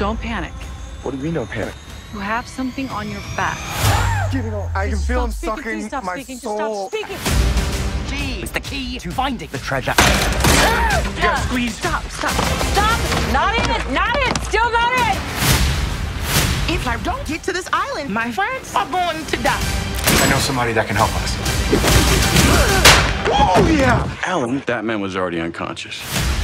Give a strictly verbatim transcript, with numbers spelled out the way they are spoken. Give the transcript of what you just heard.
Don't panic. What do you mean, don't panic? You have something on your back. I can feel him Stop sucking speaking. Please stop my speaking. soul. Just stop speaking. She is the key to finding the treasure. You gotta squeeze. Stop, stop, stop. Not it, not it, still not it. If I don't get to this island, my friends are going to die. I know somebody that can help us. Oh, yeah! Alan, that man was already unconscious.